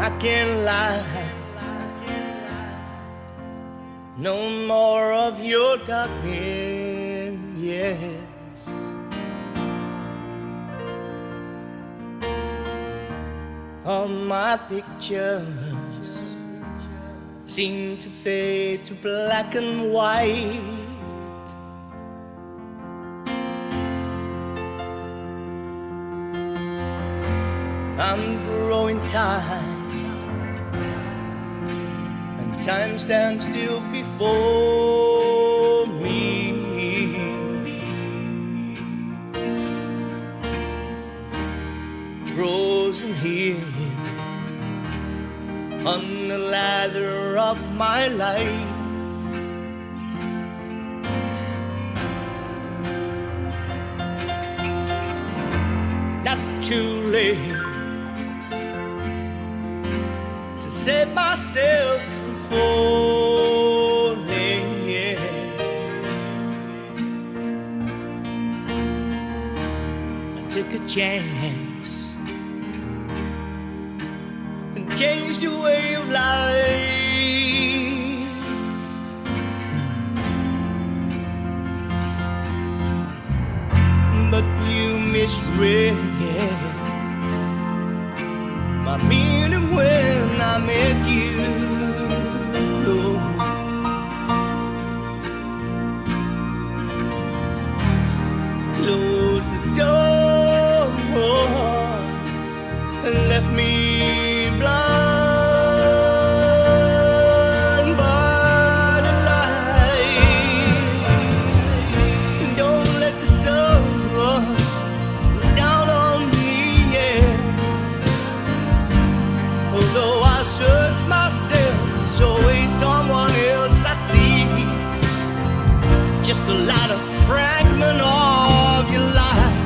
I can't lie. No more of your darkness, yes. All my pictures seem to fade to black and white. I'm growing tired, and time stands still before me. Frozen here on the ladder of my life. Not too late to save myself from falling, yeah. I took a chance and changed the way of life. But you misread my meaning when I met you. Closed the door and left me blind by the light. Don't let the sun go down on me, yeah. Although I search myself, there's always someone else I see. Just a lot of fragment of your life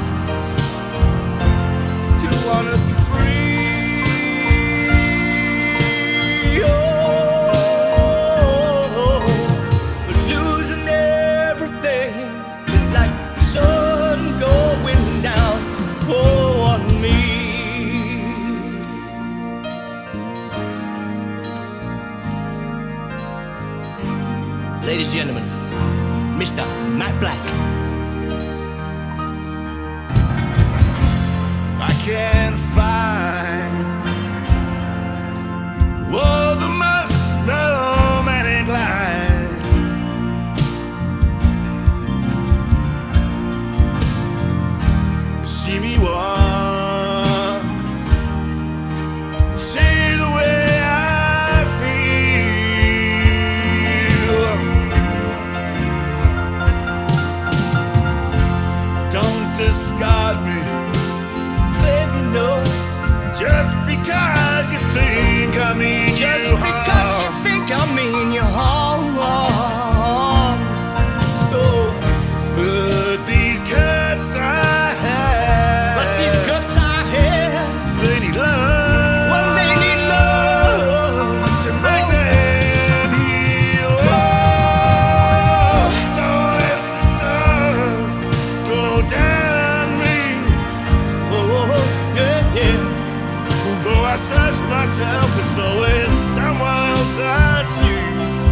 to wanna be free. Oh, but losing everything is like the sun going down on me. Ladies and gentlemen, Mr. Matt Black. I can't find the most romantic line. See me once, say the way I feel. Don't discard me, Baby, no. just because you think I mean Just you because you harm. think I mean you harm. Oh, But these cuts I have, but these cuts I have, they need love. well, they need love to make them heal. Oh, don't let the sun go down on me. Oh, yeah, yeah. Although I search myself, it's always someone else I see.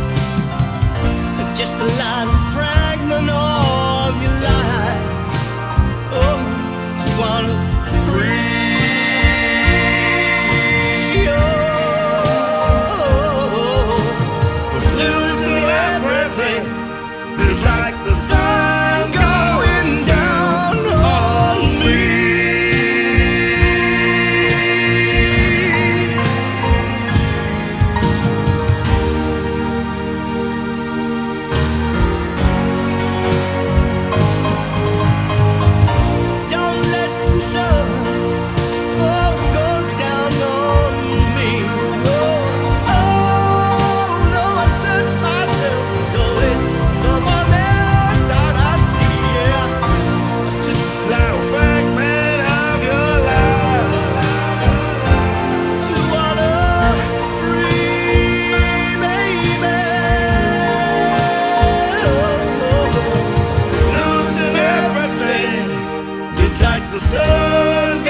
Just a lot of fragment of your life. Oh, to wanna free. Oh, But losing everything is like the sun going down on me. don't let the sun go down on me. Oh, no, I search myself. There's always someone else that I see. Yeah, Just a little fragment of your life. to wanna free, baby. Losing everything is like the sun